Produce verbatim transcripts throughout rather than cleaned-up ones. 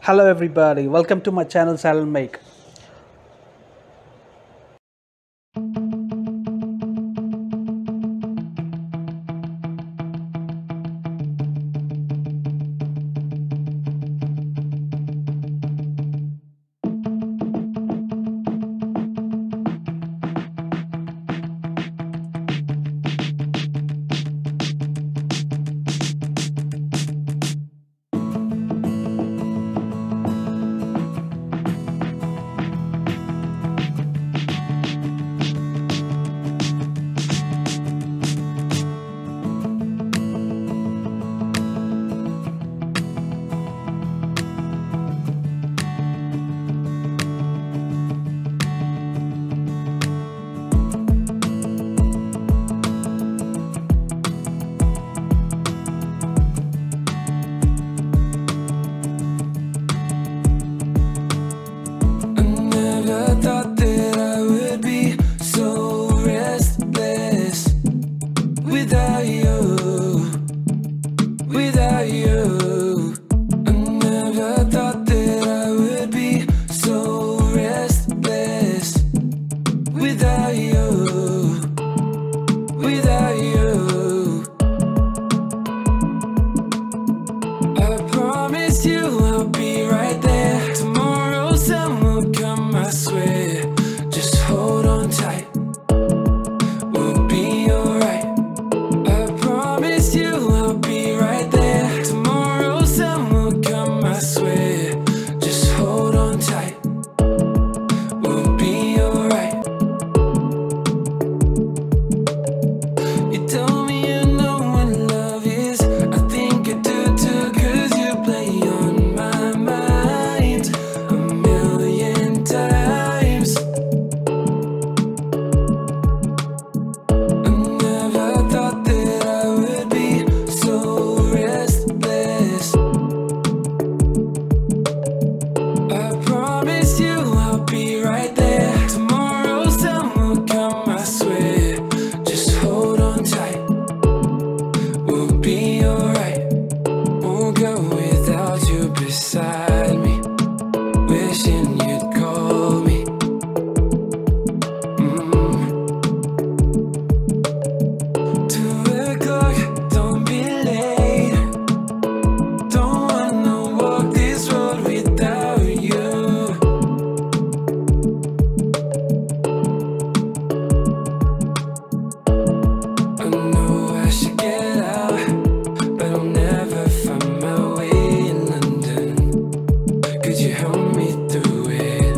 Hello everybody, welcome to my channel Salon Make. Without you, without you, I never thought that I would be so restless. Without you, without you, I promise you I'll be right there. Tomorrow sun will come, I swear. Just hold on tight. We'll be alright. You, I'll be right there. Tomorrow sun will come, I swear. Just hold on tight. We'll be alright. You told me you know what love is. I think I do too, cause you play on my mind a million times. I never thought that I would be so restless. I promise you I'll be right there. Tomorrow sun will come, I swear. Just hold on tight. We'll be alright. Won't go without you beside me. Wishing you'd call me. mm. Two o'clock, don't be late. Don't wanna walk this road without you. I know I should get out, but I'll never find my way in London. Could you help me through it?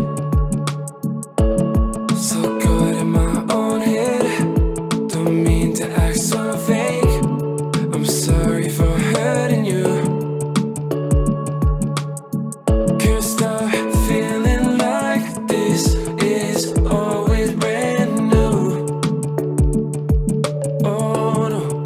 So caught in my own head. Don't mean to act so fake. I'm sorry for hurting you. Can't stop feeling like this is always brand new. Oh no,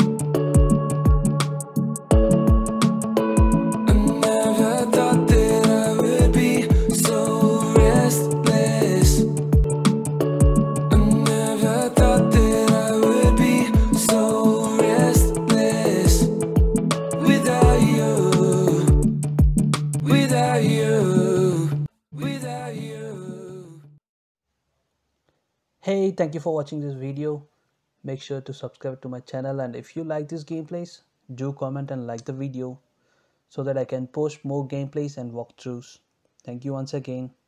I never thought that I would be so restless. I never thought that I would be so restless. Without you, without you, without you. Hey, thank you for watching this video. Make sure to subscribe to my channel, and if you like these gameplays, do comment and like the video so that I can post more gameplays and walkthroughs. Thank you once again.